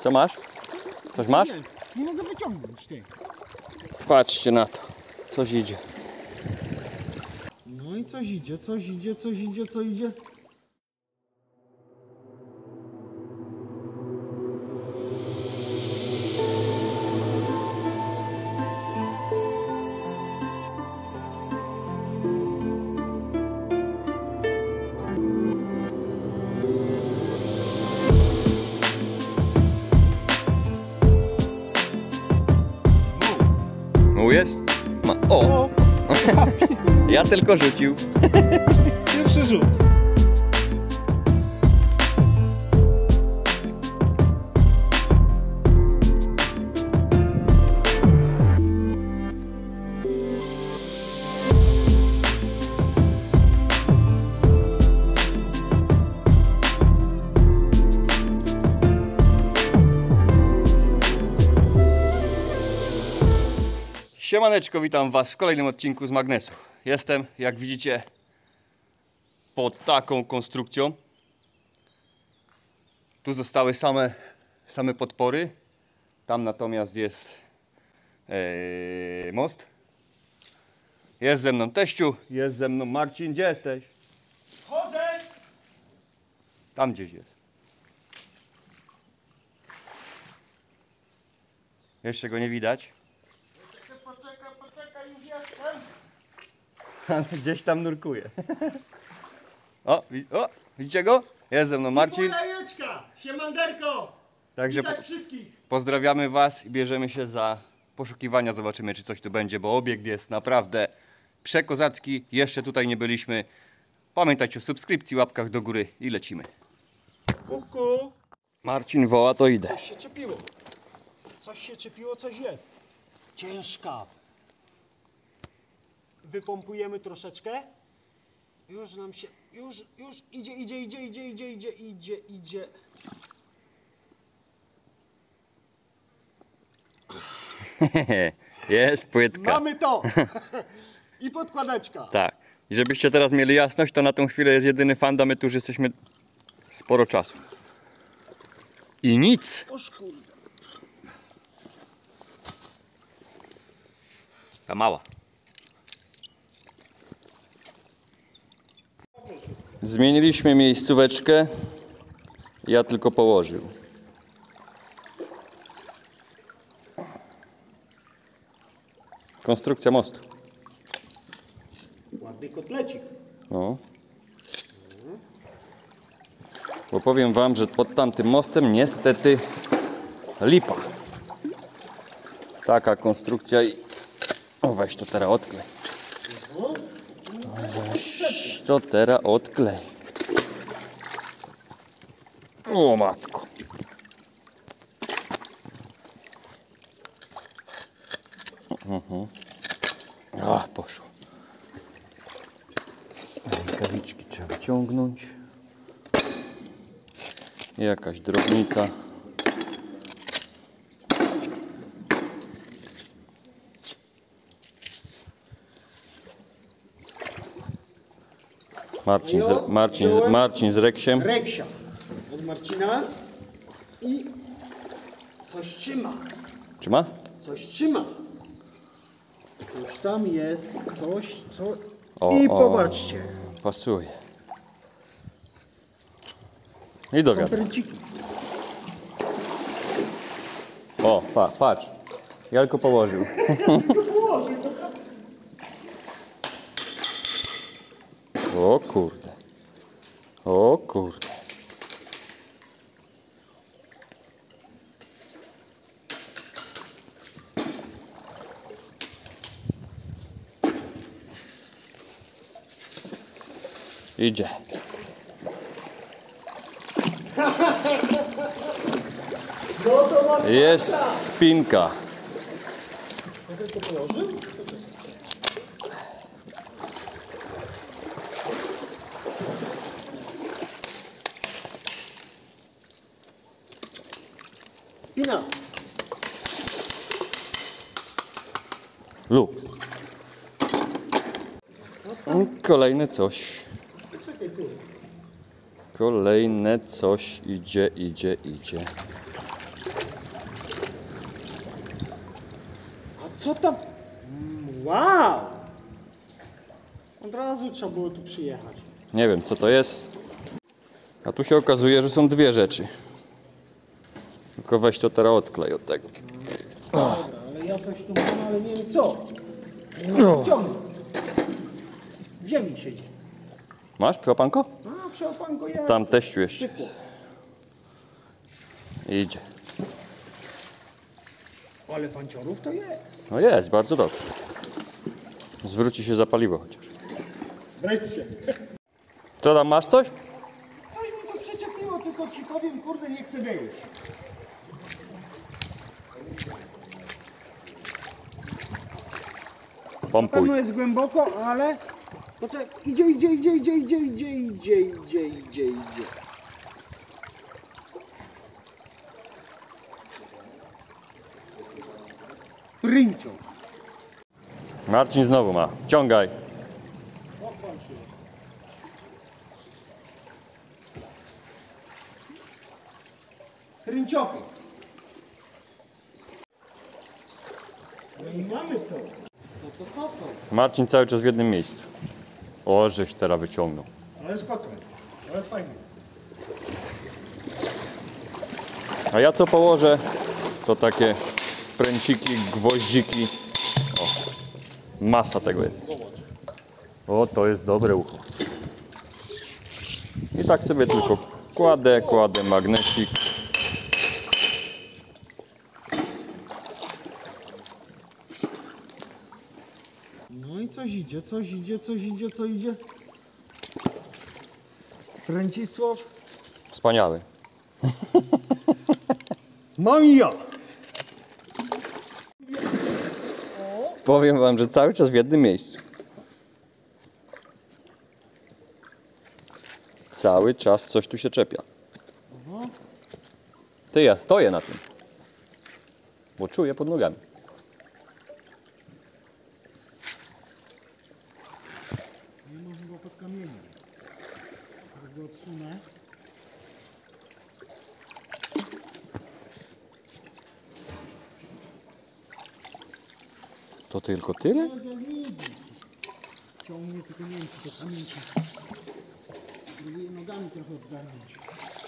Co masz? Coś masz? Nie mogę wyciągnąć, ty. Patrzcie na to. Coś idzie. No i coś idzie, coś idzie, coś idzie, co idzie. Jest? O! Ja tylko rzucił. Pierwszy rzut. Siemaneczko, witam Was w kolejnym odcinku z Magnesu. Jestem, jak widzicie, pod taką konstrukcją. Tu zostały same podpory. Tam natomiast jest most. Jest ze mną teściu, jest ze mną Marcin. Gdzie jesteś? Chodzę! Tam gdzieś jest. Jeszcze go nie widać. Poczekaj, już jestem. Gdzieś tam nurkuje. O, widzicie go? Jest ze mną Marcin. Jajeczka! Siemanderko! Także Witaj wszystkich! pozdrawiamy Was i bierzemy się za poszukiwania. Zobaczymy, czy coś tu będzie, bo obiekt jest naprawdę przekozacki. Jeszcze tutaj nie byliśmy. Pamiętajcie o subskrypcji, łapkach do góry i lecimy. Kuku! Marcin woła, to idę. Coś się czepiło. Coś się czepiło, coś jest. Ciężka. Wypompujemy troszeczkę. Już nam się... Już idzie. Jest płytka. Mamy to! I podkładeczka. Tak. I żebyście teraz mieli jasność, to na tą chwilę jest jedyny fundament, już jesteśmy sporo czasu. I nic. Oż kurde. Ta mała. Zmieniliśmy miejscóweczkę. Ja tylko położył. Konstrukcja mostu. Ładny kotlecik. No. Bo powiem Wam, że pod tamtym mostem niestety lipa. Taka konstrukcja i... O, weź to teraz odklej. Weź to teraz odklej. O matko. A, poszło. Rękawiczki trzeba wyciągnąć. Jakaś drobnica. Marcin z Reksiem. Reksia od Marcina. I coś trzyma. Trzyma? Coś trzyma. Coś tam jest, coś, co... O, I o. popatrzcie. Pasuje. I do wiatra. Pręciki. O, patrz. Jalko położył. O kurde. O kurde. Idzie. Jest spinka. Spina. Luks. Kolejne coś. Kolejne coś idzie. Co tam? Wow! Od razu trzeba było tu przyjechać. Nie wiem co to jest. A tu się okazuje, że są dwie rzeczy. Tylko weź to teraz odklej od tego. Dobra, ale ja coś tu mam, ale nie wiem co. Nie mogę wciągnąć. W ziemi siedzi. Masz przełapanko? A, przełapanko jest. Tam teściu jeszcze Szybko. jest. Idzie. Ale fanciorów to jest. No jest, bardzo dobrze. Zwróci się za paliwo chociaż. Wreszcie. To tam masz coś? Coś mi tu przyczepiło, tylko ci powiem, kurde, nie chcę wyjść. Na Pompuj. pewno jest głęboko, ale... Poczekaj, idzie. Ryńcio. Marcin znowu ma. Wciągaj. Rynciochy. No i mamy to. To. Marcin cały czas w jednym miejscu. O, żeś teraz wyciągnął. Ale jest kotlem. Ale jest fajnie. A ja co położę, to takie pręciki, gwoździki. O, masa tego jest. O, to jest dobre ucho. I tak sobie tylko kładę magnesik. No i coś idzie. Kręcisław. Wspaniały. Mam ja. Powiem wam, że cały czas w jednym miejscu. Cały czas coś tu się czepia. Ty, ja stoję na tym. Bo czuję pod nogami. Nie można go pod kamieniem. Tak go odsunę. To tylko tyle? Ciągnie, tylko nie wiem, czy to kamienki. Próbuję nogami trochę odgarnąć.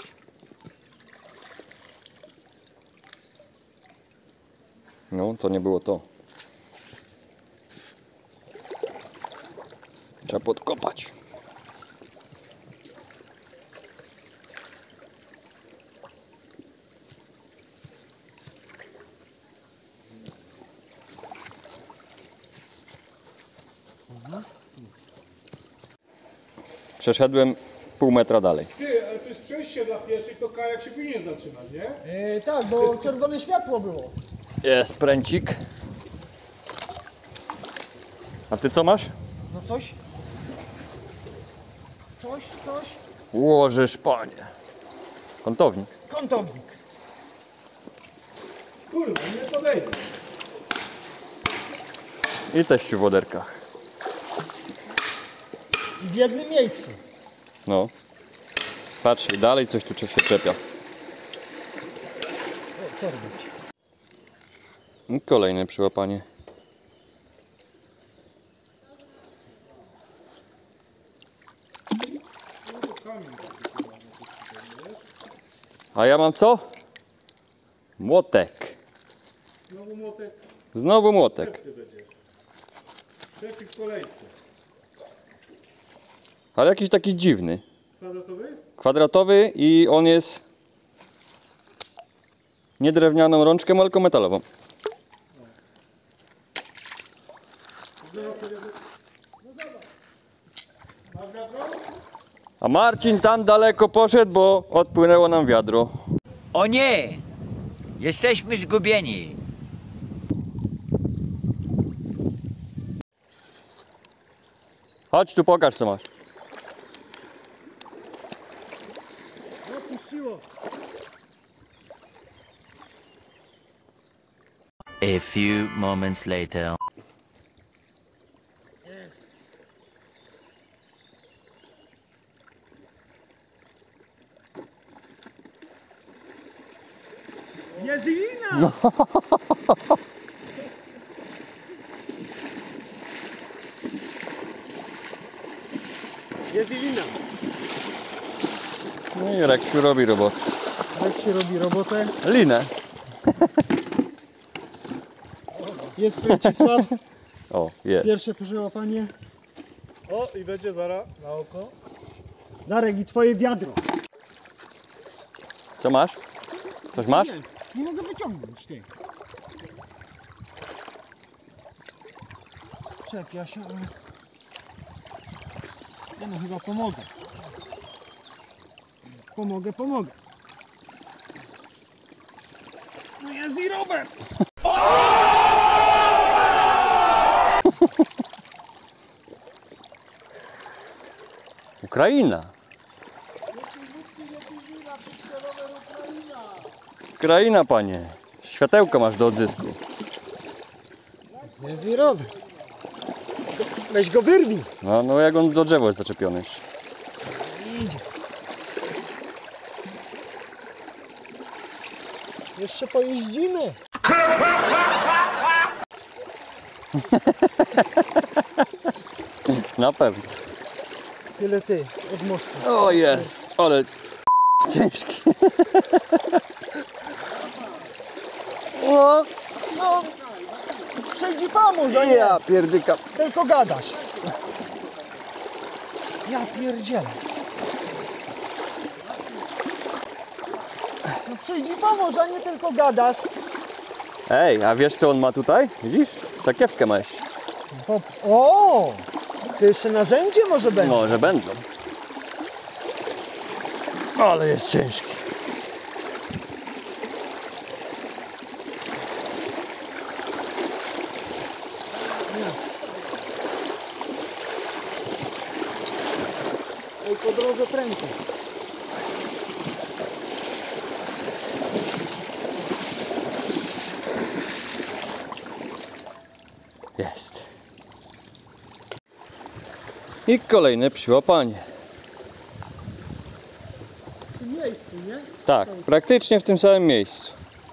No, to nie było to. Trzeba podkopać. Przeszedłem pół metra dalej. Ty, ale to jest przejście dla pieszych, to kajak się powinien zatrzymać, nie? Tak, bo czerwone światło było. Jest pręcik. A ty co masz? No coś? Coś? Łożysz, panie. Kątownik. Kątownik. Kurwa, nie podejdzie. I teściu w woderkach. I w jednym miejscu. No. Patrz, i dalej coś tu się czepia. O, co robić? I kolejne przyłapanie. A ja mam co? Młotek. Znowu młotek, Znowu młotek. ty będziesz. Przepik w kolejce. Ale jakiś taki dziwny. Kwadratowy? Kwadratowy i on jest nie drewnianą rączką, tylko metalową. Masz wiadro? A Marcin tam daleko poszedł, bo odpłynęło nam wiadro. O nie! Jesteśmy zgubieni. Chodź tu, pokaż co masz. Zapuściło. A few moments later. Jest. Jest i lina! jest i lina. No i Reksiu robi robotę. Jak się robi robotę? Linę. Jest Piecisław. O, jest. Pierwsze przełapanie. O, i będzie zaraz na oko. Darek, i twoje wiadro. Co masz? Coś masz? Nie mogę wyciągnąć, ty. Czekaj, ja się... Ja no chyba pomogę. Pomogę. No jest i rower! Ukraina. Ukraina, panie. Światełko masz do odzysku. Jest i rower. Weź go wyrwij. No jak on do drzewa jest zaczepiony. Idzie. Jeszcze pojeździmy. Na pewno. Tyle ty, od mostu. O jest, ale ciężki. No, przejdź i pomóż, a nie Ja pierdyka. tylko gadasz. Ja pierdzielę. No przyjdź i pomóż, a nie tylko gadasz. Ej, a wiesz co on ma tutaj? Widzisz? Sakiewkę ma jeszcze. O! To jeszcze narzędzie może będzie. Może będą. Ale jest ciężki. Ej, po drodze prędzej. Jest. I kolejne przyłapanie. W tym miejscu, nie? Tak, praktycznie w tym samym miejscu.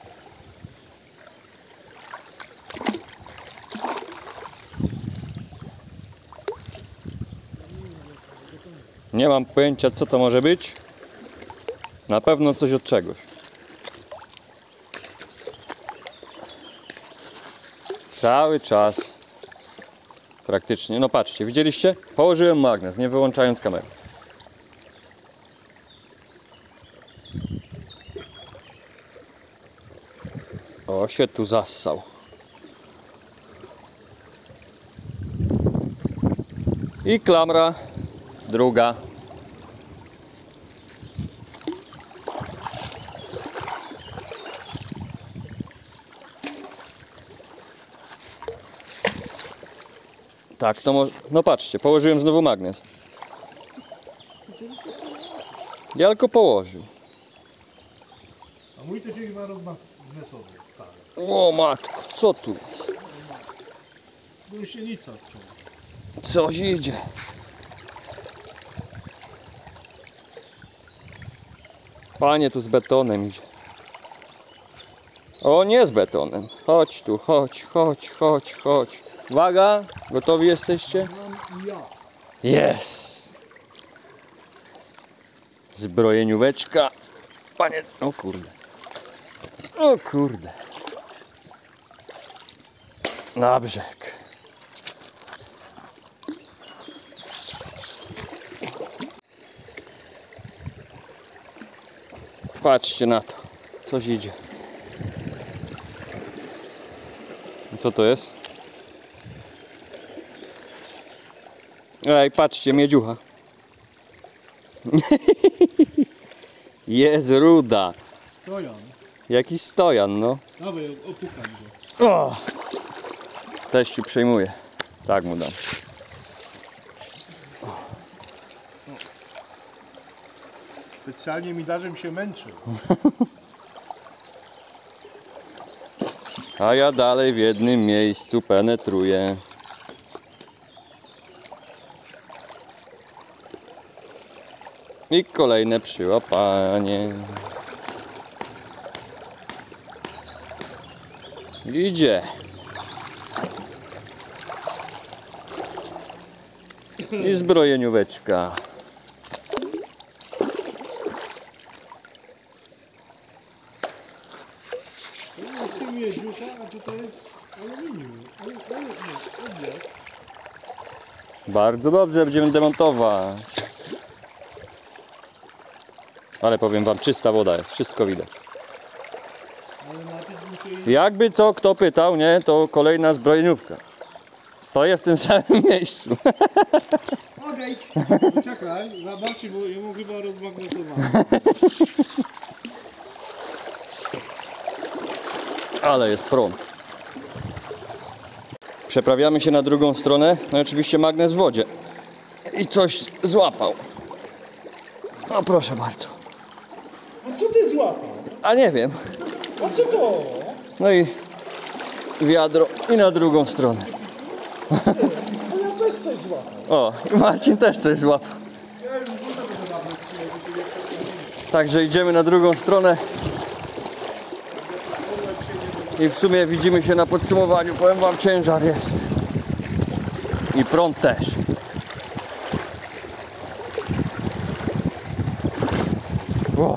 Nie mam pojęcia, co to może być. Na pewno coś od czegoś. Cały czas praktycznie, no patrzcie, widzieliście? Położyłem magnes, nie wyłączając kamery. O, się tu zassał. I klamra druga. Tak, to może... No patrzcie, położyłem znowu magnes. Ja tylko położył. A mój to się chyba rozmagnesowy cały. O matko, co tu jest? Gąsienica wciąż. Coś idzie. Panie, tu z betonem idzie. O, nie z betonem. Chodź tu, chodź. Uwaga, gotowi jesteście? Ja. Jest. Zbrojenióweczka. Panie, o kurde. O kurde. Na brzeg. Patrzcie na to. Coś idzie. Co to jest? Ej, patrzcie, miedziucha. Jest ruda. Stojan. Jakiś stojan, no. Dawaj, opukam go. O! Teściu przejmuje. Tak mu dam. Specjalnie mi da, żebym się męczył. A ja dalej w jednym miejscu penetruję. I kolejne przyłapanie. Idzie. I zbrojenióweczka. z tym jeździusza, a tutaj jest aluminium. Obieg. Bardzo dobrze, będziemy demontować. Ale powiem wam, czysta woda jest, wszystko widać. Ale na tym muszę Jakby co kto pytał, nie, to kolejna zbrojeniówka. Stoję w tym samym miejscu. Odejdź! Poczekaj, zobaczcie, bo ją chyba rozmagnetowałem. Ale jest prąd. Przeprawiamy się na drugą stronę. No i oczywiście magnes w wodzie. I coś złapał. O, proszę bardzo. A co ty złapał? A nie wiem. A co to? No i wiadro i na drugą stronę. A ja też coś złapał. O, i Marcin też coś złapał. Także idziemy na drugą stronę. I w sumie widzimy się na podsumowaniu. Powiem wam, ciężar jest. I prąd też. Wow.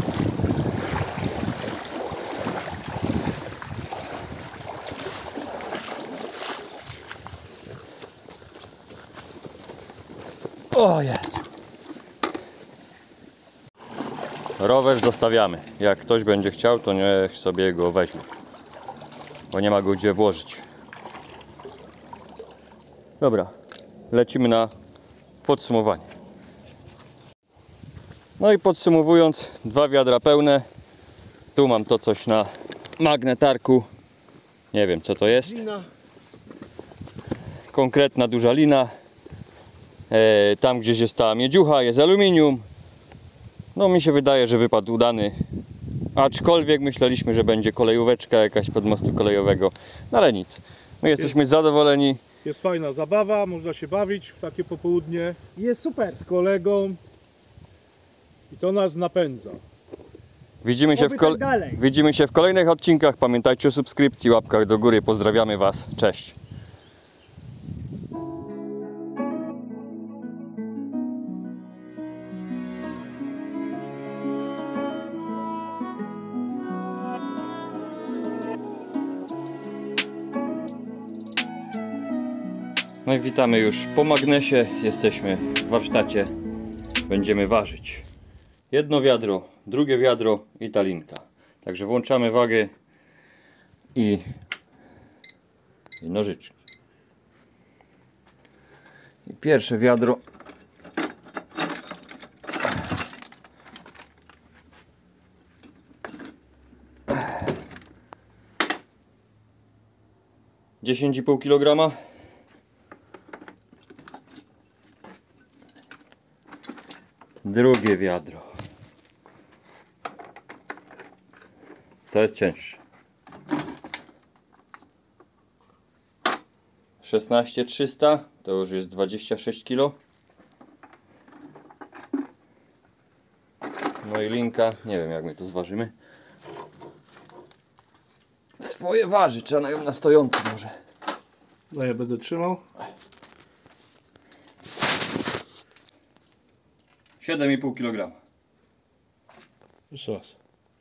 O Jezu. Rower zostawiamy. Jak ktoś będzie chciał, to niech sobie go weźmie. Bo nie ma go gdzie włożyć. Dobra. Lecimy na podsumowanie. No i podsumowując, 2 wiadra pełne. Tu mam to coś na magnetarku. Nie wiem co to jest. Lina. Konkretna duża lina. Tam gdzieś jest ta miedziucha, jest aluminium. No mi się wydaje, że wypad udany. Aczkolwiek myśleliśmy, że będzie kolejóweczka jakaś pod mostu kolejowego. No ale nic. My jesteśmy zadowoleni. Jest fajna zabawa, można się bawić w takie popołudnie Jest super. z kolegą. I to nas napędza. Oby tak dalej. Widzimy się w kolejnych odcinkach. Pamiętajcie o subskrypcji, łapkach do góry. Pozdrawiamy Was. Cześć. No i witamy już po magnesie. Jesteśmy w warsztacie. Będziemy ważyć. Jedno wiadro, drugie wiadro i ta linka. Także włączamy wagę i nożyczki. I pierwsze wiadro. Dziesięć i pół kilograma. Drugie wiadro. To jest cięższe. 16300 to już jest 26 kg. No i linka, nie wiem jak my to zważymy. Swoje waży, trzeba ją na stojący może. No ja będę trzymał. 7,5 kg. Jeszcze raz.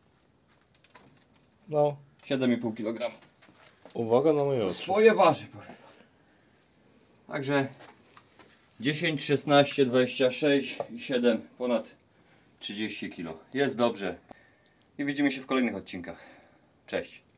No, 7,5 kg. uwaga na moje oczy. Swoje waży, powiem. Także 10, 16, 26 i 7, ponad 30 kg. Jest dobrze. I widzimy się w kolejnych odcinkach. Cześć.